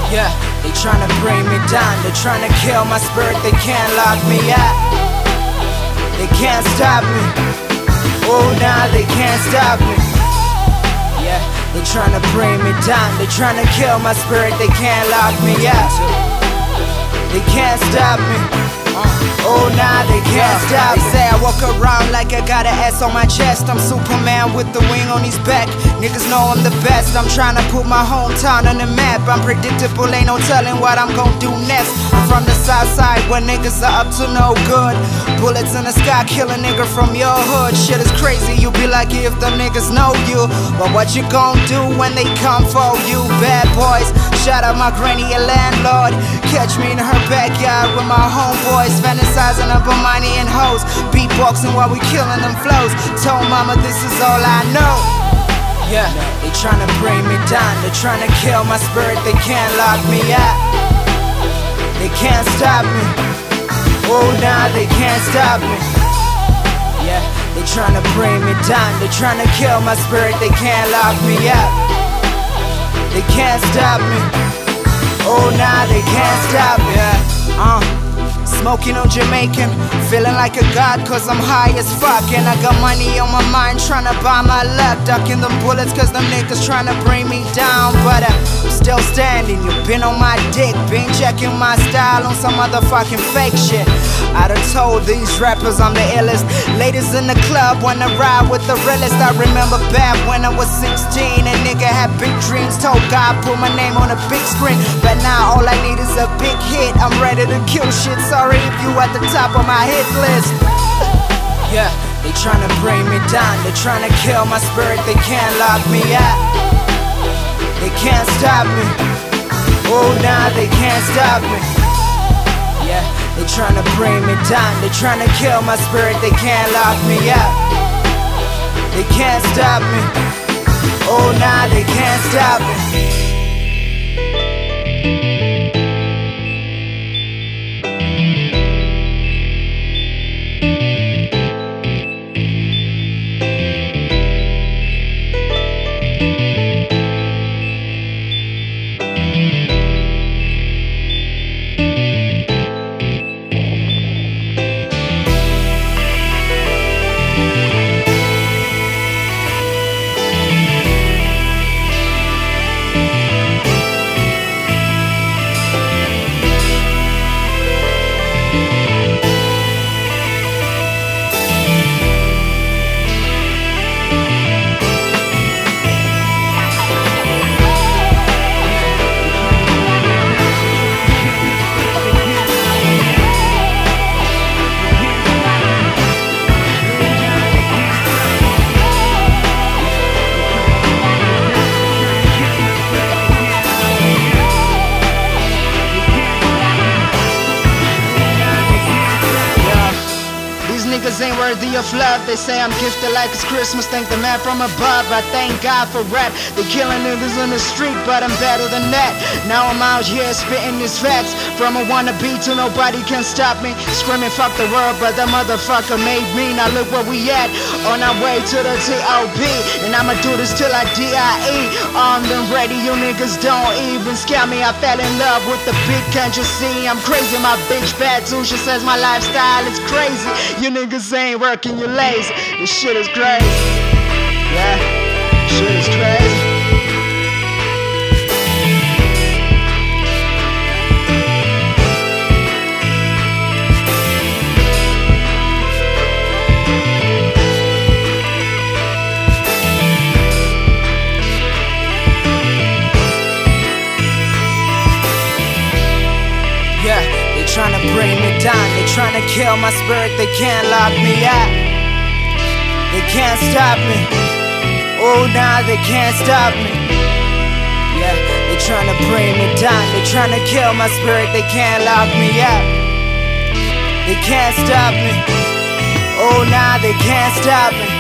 Yeah, they tryna bring me down, they tryna kill my spirit, they can't lock me out. They can't stop me. Oh, nah, they can't stop me. Yeah, they tryna bring me down, they tryna kill my spirit, they can't lock me out. They can't stop me. Oh, nah, they can't stop. They say I walk around like I got an S on my chest. I'm Superman with the wing on his back. Niggas know I'm the best. I'm trying to put my hometown on the map. I'm predictable, ain't no telling what I'm gon' do next. I'm from the south side where niggas are up to no good. Bullets in the sky kill a nigga from your hood. Shit is crazy, you be lucky if them niggas know you. But what you gon' do when they come for you? Bad boys, shout out my granny, a landlord. Catch me in her backyard with my homeboys, fantasizing up on money and hoes, beatboxing while we killing them flows. Told mama this is all I know. Yeah, they tryna bring me down, they tryna kill my spirit, they can't lock me out. They can't stop me. Oh, nah, they can't stop me. Yeah, they tryna bring me down, they tryna kill my spirit, they can't lock me out. They can't stop me. Oh, nah, they can't stop me. Smoking on Jamaican, feeling like a god cause I'm high as fuck. And I got money on my mind, tryna buy my luck. Ducking them bullets cause them niggas tryna bring me down. But I'm still standing, you been on my dick, been checking my style on some motherfucking fake shit. I done told these rappers I'm the illest. Ladies in the club wanna ride with the realest. I remember back when I was 16, a nigga had big dreams, told God put my name on a big screen. But now all I need is a big hit, I'm ready to kill shit. Sorry if you at the top of my hit list. Yeah, they tryna bring me down, they tryna kill my spirit, they can't lock me out. They can't stop me. Oh, nah, they can't stop me. Yeah, they tryna bring me down, they tryna kill my spirit, they can't lock me out. They can't stop me. Oh, nah, they can't stop me. Niggas ain't worthy of love, they say I'm gifted like it's Christmas. Thank the man from above, I thank God for rap. They killing niggas in the street, but I'm better than that. Now I'm out here spitting these facts. From a wannabe to nobody can stop me. Screaming fuck the world, but the motherfucker made me. Now look where we at, on our way to the T.O.B. And I'ma do this till I D.I.E. Armed and ready, you niggas don't even scare me. I fell in love with the beat, can't you see? I'm crazy, my bitch bad too, she says my lifestyle is crazy. You niggas ain't working, you lazy. This shit is crazy. Yeah, shit is crazy. Yeah, they tryna bring me down, they tryna kill my spirit, they can't lock me out. They can't stop me. Oh, nah, they can't stop me. Yeah, they tryna bring me down, they tryna kill my spirit, they can't lock me out. They can't stop me. Oh, nah, they can't stop me.